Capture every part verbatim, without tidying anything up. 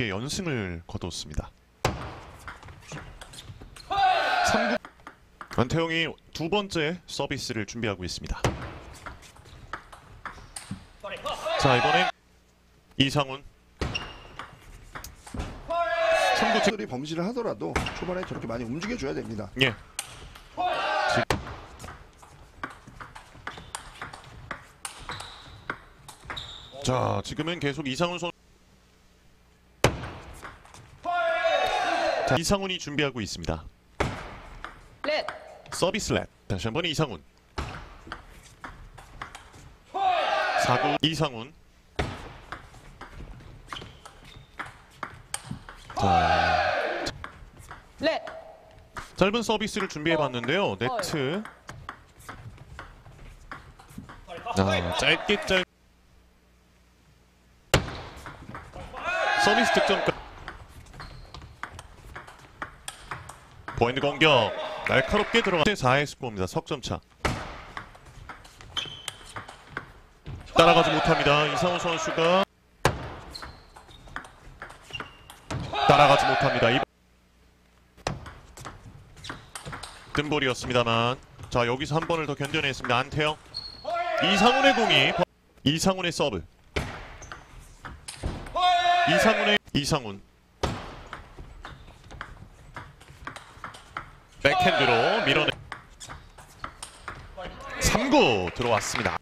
개 연승을 거뒀습니다. 삼 구 안태영이 두 번째 서비스를 준비하고 있습니다. 자, 이번엔 이상훈. 삼 구 들이 범실을 하더라도 초반에 저렇게 많이 움직여줘야 됩니다. 예. 자, 지금은 계속 이상훈 선 자, 이상훈이 준비하고 있습니다. 렛. 서비스 렛. 다시 한번 이상훈. 사 구 이상훈. 자, 렛. 짧은 서비스를 준비해봤는데요. 네트. 아, 짧게 짧. 서비스 득점까지. 포인트 공격. 날카롭게 들어가. 사 회 스코어입니다. 석점 차. 따라가지 못합니다. 이상훈 선수가 따라가지 못합니다. 이 뜬볼이었습니다만, 자, 여기서 한 번을 더 견뎌냈습니다. 안태영. 이상훈의 공이 이상훈의 서브. 이상훈의 이상훈. 백핸드로 밀어내. 삼 구 들어왔습니다.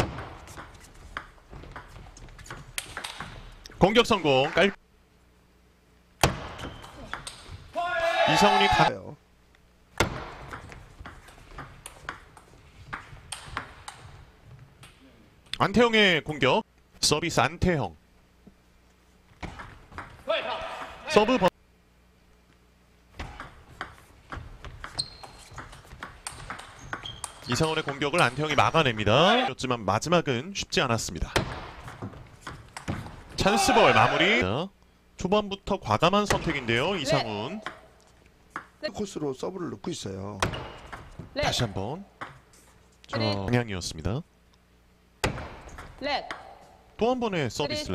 공격 성공. 깔. 이상훈이 가요. 안태영의 공격. 서비스 안태영. 서브 번. 이상훈의 공격을 안태영이 막아냅니다. 그렇지만 마지막은 쉽지 않았습니다. 찬스볼 마무리. 초반부터 과감한 선택인데요. 이상훈. 코스로 서브를 넣고 있어요. 다시 한번. 저 방향이었습니다. 렛. 또 한 번의 서비스.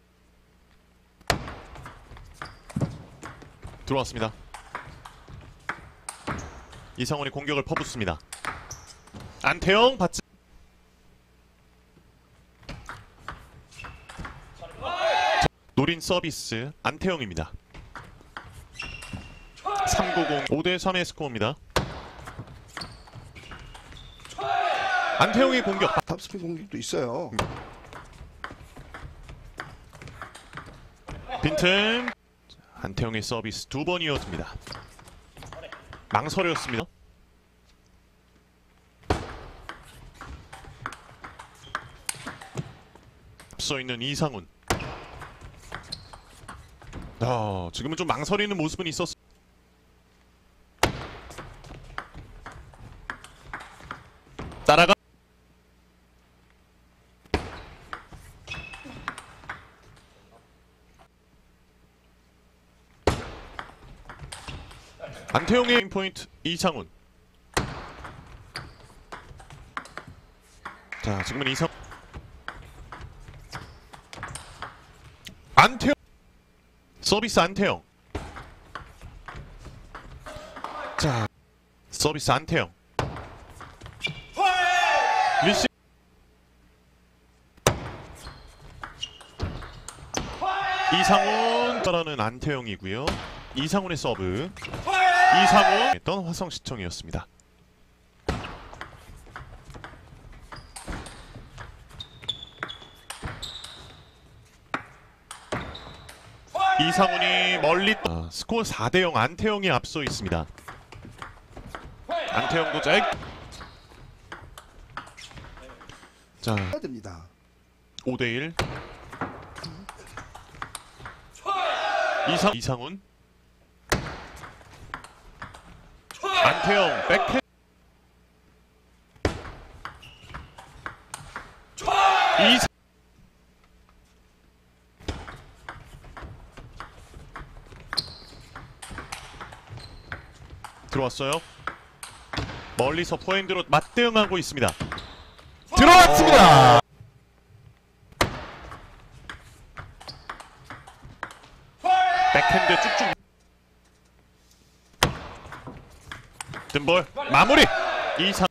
들어왔습니다. 이상훈이 공격을 퍼붓습니다. 안태영 받지. 노린 서비스 안태영입니다. 삼 구 공. 오 대 삼의 스코어입니다. 안태영의 공격. 탑스핀 공격도 있어요. 빈틈. 안태영의 서비스 두 번이었습니다. 망설였습니다. 앞서 있는 이상훈. 아, 지금은 좀 망설이는 모습은 있었습니다. 따라가. 안태영의 포인트 이상훈. 자, 지금은 이상 안태영 서비스 안태영. 자, 서비스 안태영. 리시 이상훈 따라는 안태영이고요. 이상훈의 서브. 이상훈 했던 화성시청이었습니다. 이상훈이 멀리. 아, 스코어 사 대 영. 안태영이 앞서 있습니다. 안태영도 짧. 자, 해야 됩니다. 오 대 일. 이상 이상훈. 안태영 백핸. 이상 들어왔어요. 멀리서 포핸드로 맞대응하고 있습니다. 들어왔습니다. 백핸드 쭉쭉 뜬볼 마무리. 이상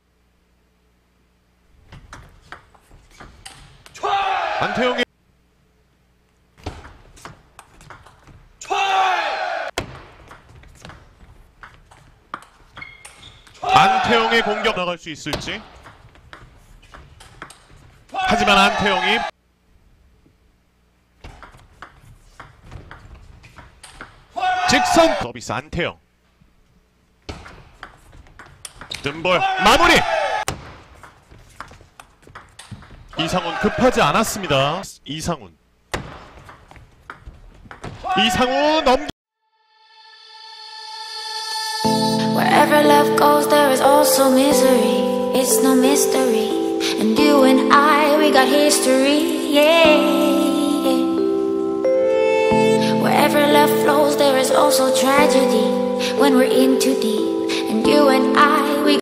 안태영의 안태영의 공격 나갈 수 있을지. 하지만 안태영이 직선 서비스. 안태영 뜬볼 마무리. 이상훈 급하지 않았습니다. 이상훈 이상훈 넘기. Wherever love goes, there is also misery. It's no mystery. And you and I, we got history. Yeah. Wherever love flows, there is also tragedy. When we're in too deep. And you and I, we